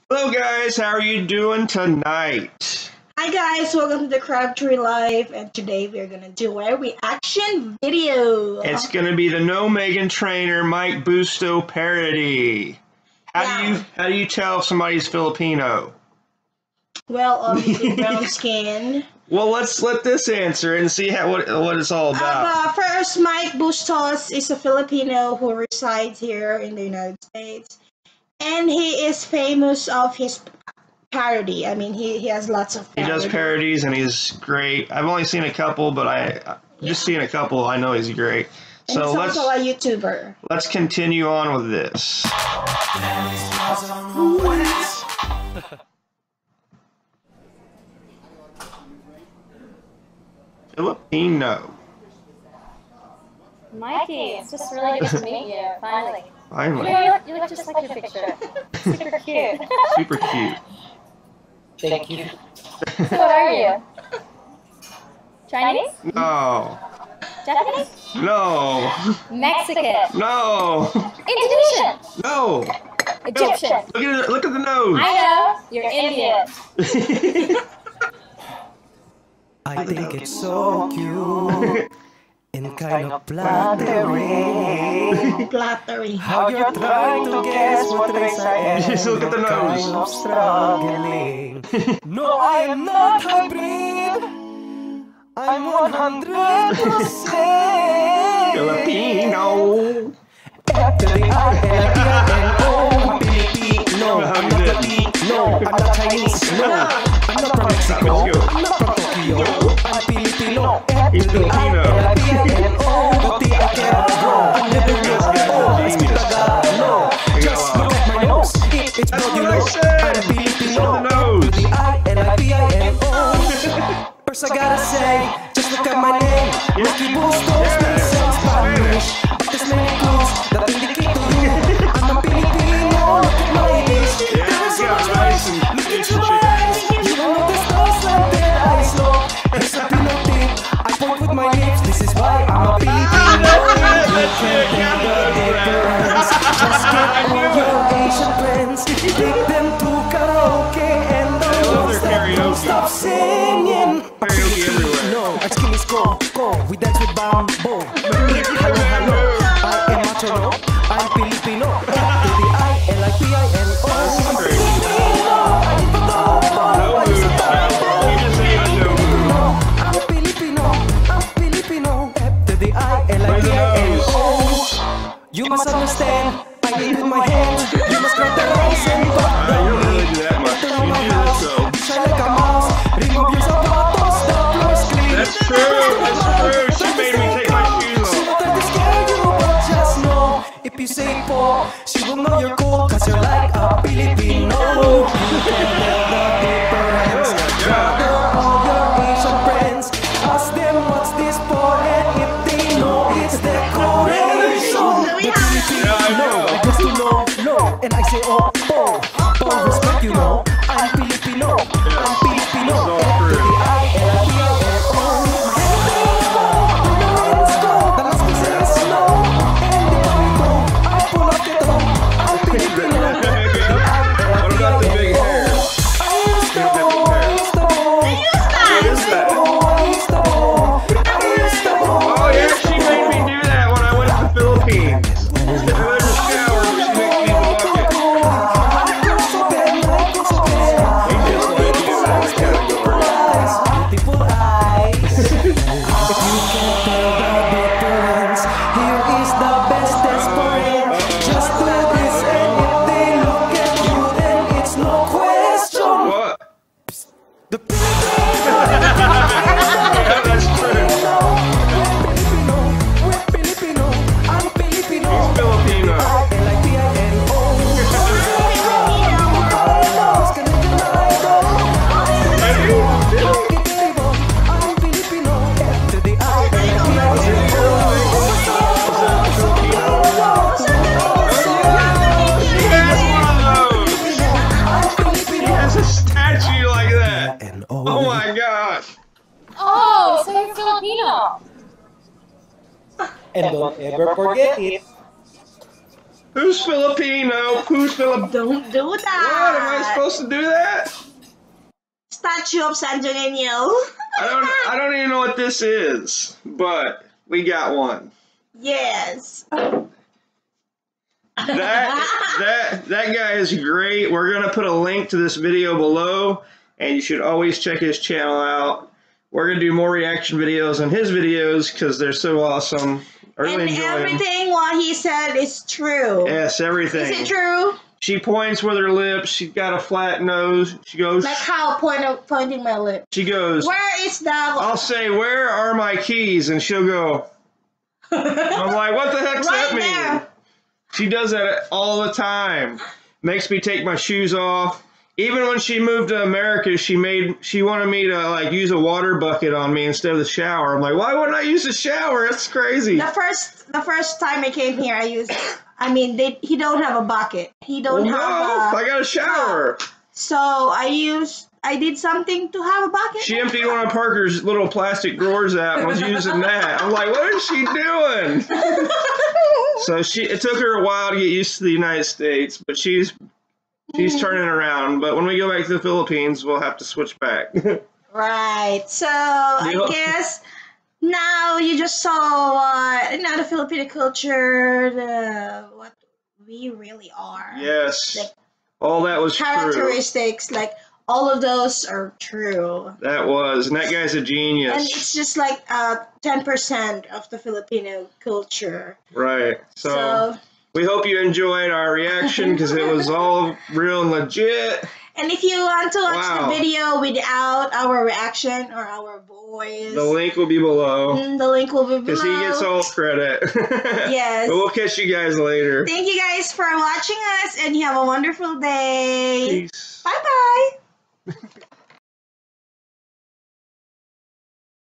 Hello guys, how are you doing tonight? Hi guys, welcome to the Crabtree Live, and today we're gonna do a reaction video. It's gonna be the No Meghan Trainor Mike Bustos Parody. How do you tell if somebody's Filipino? Well, obviously brown skin. Well, let's let this answer and see what it's all about. First, Mike Bustos is a Filipino who resides here in the United States, and he is famous of his parody. I mean, he has lots of parodies. He does parodies and he's great. I've only seen a couple, but just seen a couple. I know he's great. And so he's also a YouTuber. Let's continue on with this. Filipino. Mikey, it's just really good to meet you, finally. Finally. You look just like your picture. Super cute. Super cute. Thank you. So what are you? Chinese? No. Japanese? No. Mexican? No. Indonesian? No. Egyptian? Look at the nose. I know. You're Indian. I think it's so cute and kind of flattering. Flattering. How you're trying to guess what race I am. Just look at the nose. Kind of struggling. No, I am not hybrid. I'm 100% Filipino. F-I-L-I-P-I-N-O. I'm Filipino. I'm not Latino. I'm not Chinese. No, I'm not from Mexico. I'm not from Tokyo. I'm Filipino. F-I-L-I-P-I-N-O. Buti I can't grow. I'm never new. Oh, I speak Tagalog. Just look at my nose. It's broad, you know. I'm Filipino. F-I-L-I-P-I-N-O. First I gotta say, just look at my name. Mikey Bustos makes sense Spanish. But there's many clues that indicate to you I'm a Filipino. Look at my lips. There is so much spice. Look into my eyes. You don't know the stars like that eyes. No, there's a peanut tip. I point with my lips. This is why I'm a Filipino. You can't tell the difference. Just get all your Asian friends. Take them to karaoke and the ones that don't stop singing. No, our skin is cold, we dance with bamboo. Hello, hello, I am macho, no, I'm Filipino. F-I-L-I-P-I-N-O. I'm Filipino, I'm Filipino. F-I-L-I-P-I-N-O. You must understand, I lead with my hands. You must grab the rice and put down me. Enter my house, shine like a mouse. Remove your zapatos, the floor is clean. That's true. She made me take my shoes off. She will try to scare you, but just know if you say po, she will know you're cool, cause you're like a Filipino. You can tell the difference. Gather all your Asian friends. Ask them what's this for, and if they know it's decoration. The Filipino, I just to know, no, and I say oh, po, po, respect you know. I'm Filipino, I'm Filipino. F-I-L-I-P-I-N-O. And don't ever forget it. Who's Filipino? Who's Filipino? Don't do that. What? Am I supposed to do that? Statue of Santo Niño. I don't even know what this is, but we got one. Yes. That guy is great. We're gonna put a link to this video below, and you should always check his channel out. We're gonna do more reaction videos on his videos because they're so awesome. I really And enjoy everything them. what he said is true. Yes, everything. Is it true? She points with her lips. She's got a flat nose. She goes. Like how pointing my lip. She goes. Where is that? I'll say, "Where are my keys?" And she'll go. I'm like, "What the heck's Right that mean?" there. She does that all the time. Makes me take my shoes off. Even when she moved to America, she wanted me to like use a water bucket on me instead of the shower. I'm like, why wouldn't I use a shower? That's crazy. The first time I came here, he don't have a bucket. He don't No, I got a shower. So I did something to have a bucket. She emptied one of Parker's little plastic drawers out and was using that. I'm like, what is she doing? So it took her a while to get used to the United States, but she's turning around. But when we go back to the Philippines, we'll have to switch back. Right. So I guess now you just saw the Filipino culture, what we really are. Yes. Like, all that was true. Characteristics, like all of those are true. That was, and that guy's a genius. And it's just like 10% of the Filipino culture. Right. So we hope you enjoyed our reaction because it was all real and legit. And if you want to watch the video without our reaction or our voice, the link will be below. The link will be below. Because he gets all credit. Yes. But we'll catch you guys later. Thank you guys for watching us, and you have a wonderful day. Peace. Bye-bye.